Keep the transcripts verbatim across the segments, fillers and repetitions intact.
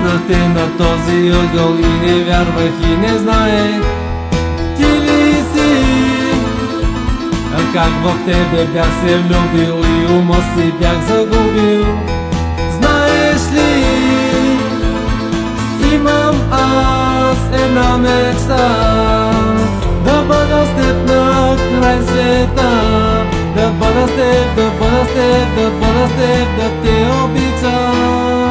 срещнахте на този ъгъл и не вярвах и не знаех ти ли си. А как в тебе бях се влюбил и ума си бях загубил. Знаеш ли, имам аз една мечта, да бъда с теб на край света, да бъда с теб, да бъда с теб, да бъда с теб, да те обичам.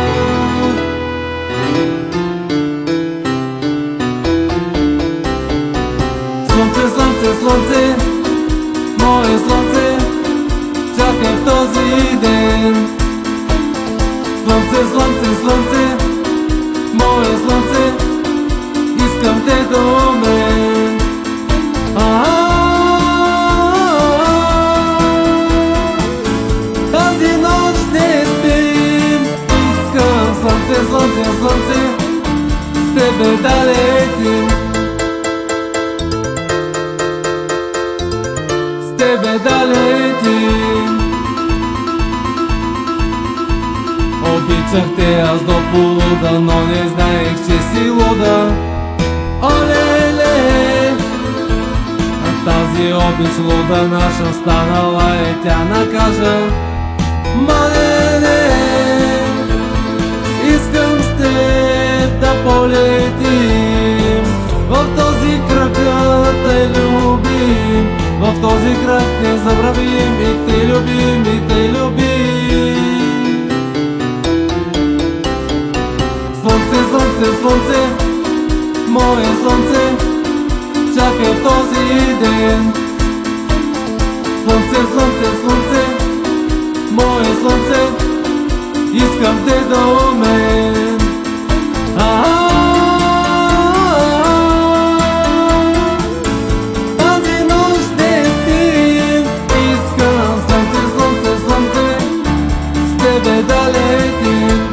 Слънце, слънце, слънце, мое слънце, чаках този ден. Слънце, слънце, слънце, мое слънце, искам те до мен. Тази нощ не спим, искам слънце, слънце, слънце, с тебе да летим, с тебе да летим. Обичах те аз до полуда, но не знаех, че си луда. Оле-ле, а тази обич луда наша станала е тя накажа. Малене, искам с теб да полетим, в този кръг да те любим, в този кръг не забравим и те любим, и те любим. Слънце, слънце, слънце, мое слънце, чакай този ден. Слънце, слънце, слънце, мое слънце, искам те до мен. Тази нощ не спим, искам слънце, слънце, слънце, с тебе да летим.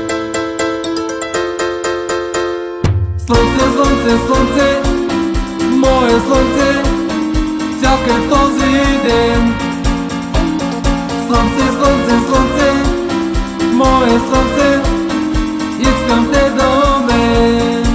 Слънце, слънце, слънце, мое слънце, чакай този ден. Слънце, слънце, слънце, мое слънце, искам те до мен.